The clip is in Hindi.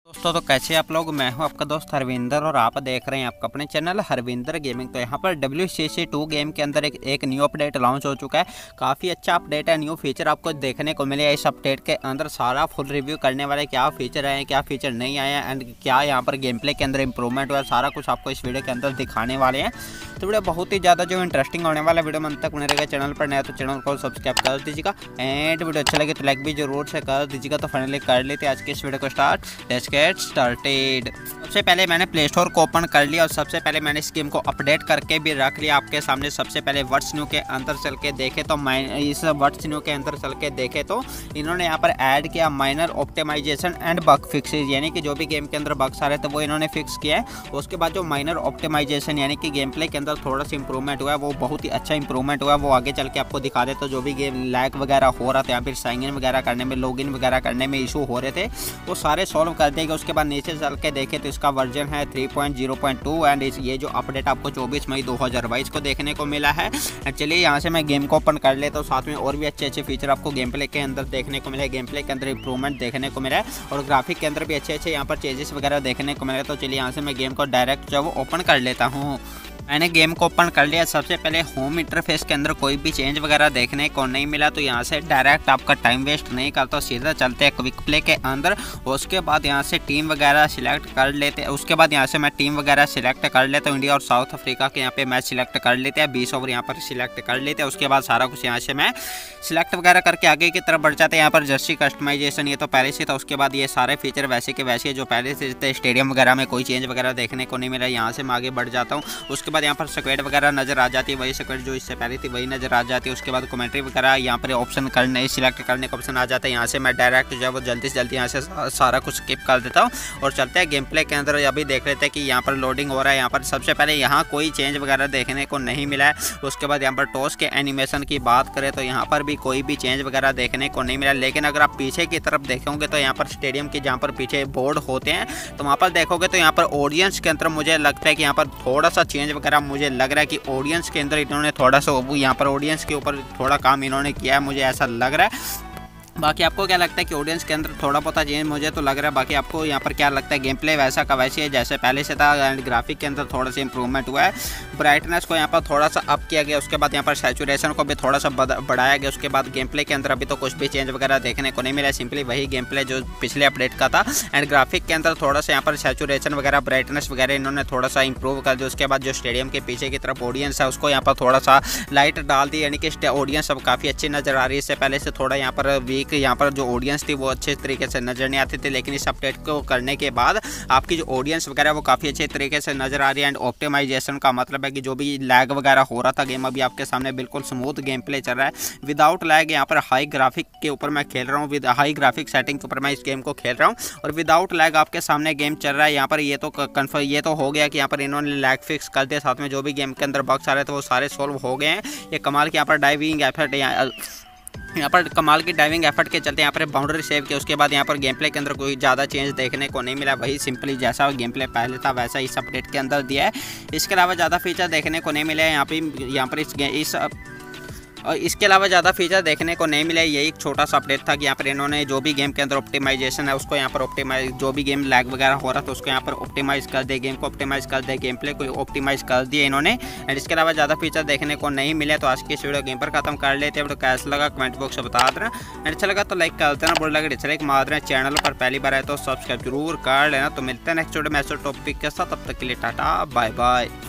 दोस्तों तो कैसे आप लोग। मैं हूं आपका दोस्त हरविंदर और आप देख रहे हैं आपका अपने चैनल हरविंदर गेमिंग। तो यहां पर WCC2 गेम के अंदर एक न्यू अपडेट लॉन्च हो चुका है। काफ़ी अच्छा अपडेट है, न्यू फीचर आपको देखने को मिले। इस अपडेट के अंदर सारा फुल रिव्यू करने वाले क्या फीचर आए हैं, क्या फीचर नहीं आए हैं एंड क्या यहाँ पर गेम प्ले के अंदर इंप्रूवमेंट हुआ है, सारा कुछ आपको इस वीडियो के अंदर दिखाने वाले हैं। तो वीडियो बहुत ही ज़्यादा जो इंटरेस्टिंग होने वाला वीडियो में अंत तक बने रहेगा। चैनल पर नया तो चैनल को सब्सक्राइब कर दीजिएगा एंड वीडियो अच्छा लगे तो लाइक भी जरूर से कर दीजिएगा। तो फाइनली कर लेते आज के इस वीडियो को स्टार्ट। Let's get started. सबसे पहले मैंने प्ले स्टोर को ओपन कर लिया और सबसे पहले मैंने इस गेम को अपडेट करके भी रख लिया आपके सामने। सबसे पहले व्हाट्स न्यू के अंदर चल के देखे तो इस व्हाट्स न्यू के अंदर चल के देखे तो इन्होंने यहाँ पर ऐड किया minor optimization and bug fixes, यानी कि जो भी गेम के अंदर बग्स आ रहे थे वो इन्होंने फिक्स किया है। उसके बाद जो माइनर ऑप्टिमाइजेशन यानी कि गेम प्ले के अंदर थोड़ा सा इंप्रूवमेंट हुआ है, वो बहुत ही अच्छा इंप्रूवमेंट हुआ है। वो आगे चल के आपको दिखा दे। तो जो भी गेम लैग वगैरह हो रहा था या फिर साइन इन वगैरह करने में, लॉगिन वगैरह करने में इशू हो रहे थे, वो सारे सॉल्व कर देगा। उसके बाद नीचे चल के देखे तो इसका वर्जन है 3.0.2 एंड ये जो अपडेट आपको 24 मई 2022 को देखने को मिला है। चलिए यहाँ से मैं गेम को ओपन कर लेता हूँ। साथ में और भी अच्छे अच्छे फीचर आपको गेम प्ले के अंदर देखने को मिले। गेम प्ले के अंदर इंप्रूवमेंट देखने को मिला है और ग्राफिक के अंदर भी अच्छे अच्छे यहाँ पर चेंजेस वगैरह देखने को मिले। तो चलिए यहाँ से मैं गेम को डायरेक्ट जो वो ओपन कर लेता हूँ। मैंने गेम को ओपन कर लिया। सबसे पहले होम इंटरफेस के अंदर कोई भी चेंज वगैरह देखने को नहीं मिला। तो यहाँ से डायरेक्ट आपका टाइम वेस्ट नहीं करता, सीधा चलते हैं क्विक प्ले के अंदर। उसके बाद यहाँ से टीम वगैरह सिलेक्ट कर लेते हैं। उसके बाद यहाँ से मैं टीम वगैरह सिलेक्ट कर लेता हूँ। इंडिया और साउथ अफ्रीका के यहाँ पे मैच सिलेक्ट कर लेते हैं। 20 ओवर यहाँ पर सिलेक्ट कर लेते हैं। उसके बाद सारा कुछ यहाँ से मैं सिलेक्ट वगैरह करके आगे की तरफ बढ़ जाते हैं। यहाँ पर जर्सी कस्टमाइजेशन ये तो पहले से था। उसके बाद ये सारे फीचर वैसे के वैसे जो पहले से थे। स्टेडियम वगैरह में कोई चेंज वगैरह देखने को नहीं मिला। यहाँ से मैं आगे बढ़ जाता हूँ। उसके बाद यहाँ पर स्क्वाड वगैरह नजर आ जाती है, वही स्क्वाड जो इससे पहले थी वही नजर आ जाती है। उसके बाद कमेंट्री वगैरह यहाँ पर ऑप्शन करने सिलेक्ट करने का ऑप्शन आ जाता है। यहाँ से मैं डायरेक्ट जो है वो जल्दी से जल्दी यहाँ से सारा कुछ स्किप कर देता हूँ और चलते हैं गेम प्ले के अंदर। अभी देख लेते हैं कि यहाँ पर लोडिंग हो रहा है। यहाँ पर सबसे पहले यहाँ कोई चेंज वगैरह देखने को नहीं मिला है। उसके बाद यहाँ पर टॉस के एनिमेशन की बात करें तो यहाँ पर भी कोई भी चेंज वगैरह देखने को नहीं मिला। लेकिन अगर आप पीछे की तरफ देखोगे तो यहाँ पर स्टेडियम के जहाँ पर पीछे बोर्ड होते हैं तो वहाँ पर देखोगे तो यहाँ पर ऑडियंस के अंदर मुझे लगता है कि यहाँ पर थोड़ा सा चेंज वगैरह मुझे लग रहा है कि ऑडियंस के अंदर इन्होंने थोड़ा सा यहाँ पर ऑडियंस के ऊपर थोड़ा काम इन्होंने किया है, मुझे ऐसा लग रहा है। बाकी आपको क्या लगता है कि ऑडियंस के अंदर थोड़ा बहुत चेंज मुझे तो लग रहा है। बाकी आपको यहाँ पर क्या लगता है? गेम प्ले वैसा का वैसे है जैसे पहले से था एंड ग्राफिक के अंदर थोड़ा सा इंप्रूवमेंट हुआ है। ब्राइटनेस को यहाँ पर थोड़ा सा अप किया गया। उसके बाद यहाँ पर सैचुरेशन को भी थोड़ा सा बढ़ाया गया। उसके बाद गेम प्ले के अंदर अभी तो कुछ भी चेंज वगैरह देखने को नहीं मिला, सिंपली वही गेम प्ले जो पिछले अपडेट का था। एंड ग्राफिक के अंदर थोड़ा सा यहाँ पर सैचुरेशन वगैरह ब्राइटनेस वगैरह इन्होंने थोड़ा सा इंप्रूव कर दिया। उसके बाद जो स्टेडियम के पीछे की तरफ ऑडियंस है उसको यहाँ पर थोड़ा सा लाइट डाल दी, यानी कि ऑडियंस अब काफ़ी अच्छी नजर आ रही है। इससे पहले से थोड़ा यहाँ पर वीक यहाँ पर जो ऑडियंस थी वो अच्छे तरीके से नजर नहीं आती थी। लेकिन इस अपडेट को करने के बाद आपकी जो ऑडियंस वगैरह वो काफ़ी अच्छे तरीके से नजर आ रही है। एंड ऑप्टिमाइजेशन का मतलब है कि जो भी लैग वगैरह हो रहा था गेम अभी आपके सामने बिल्कुल स्मूथ गेम प्ले चल रहा है विदाउट लैग। यहाँ पर हाई ग्राफिक के ऊपर मैं खेल रहा हूँ, विद हाई ग्राफिक सेटिंग के ऊपर मैं इस गेम को खेल रहा हूँ और विदाउट लैग आपके सामने गेम चल रहा है। यहाँ पर ये तो कन्फर्म ये तो हो गया कि यहाँ पर इन्होंने लैग फिक्स कर दिया। साथ में जो भी गेम के अंदर बग्स आ रहे थे वो सारे सॉल्व हो गए हैं। ये कमाल के यहाँ पर डाइविंग एफर्ट यहाँ पर कमाल की डाइविंग एफर्ट के चलते यहाँ पर बाउंड्री सेव किया। उसके बाद यहाँ पर गेम प्ले के अंदर कोई ज़्यादा चेंज देखने को नहीं मिला, वही सिंपली जैसा गेम प्ले पहले था वैसा इस अपडेट के अंदर दिया है। इसके अलावा ज़्यादा फीचर देखने को नहीं मिले यहाँ पर इस और इसके अलावा ज़्यादा फीचर देखने को नहीं मिले। यही एक छोटा सा अपडेट था कि यहाँ पर इन्होंने जो भी गेम के अंदर ऑप्टिमाइजेशन है उसको यहाँ पर ऑप्टिमाइज, जो भी गेम लैग वगैरह हो रहा था उसको यहाँ पर ऑप्टिमाइज कर दे, गेम को ऑप्टिमाइज कर दे, गेम प्ले को ऑप्टिमाइज कर दिया इन्होंने। एंड इसके अलावा ज़्यादा फीचर देखने को नहीं मिले। तो आज की इस वीडियो गेम पर खत्म कर लेते हैं। तो कैसा लगा कमेंट बॉक्स में बता देना। एंड अच्छा लगा तो लाइक कर देना, बुरा लगा डिसलाइक मार देना। चैनल पर पहली बार आए तो सब्सक्राइब जरूर कर लेना। तो मिलते हैं नेक्स्ट वीडियो में ऐसे टॉपिक के साथ, तब तक के लिए टाटा बाय बाय।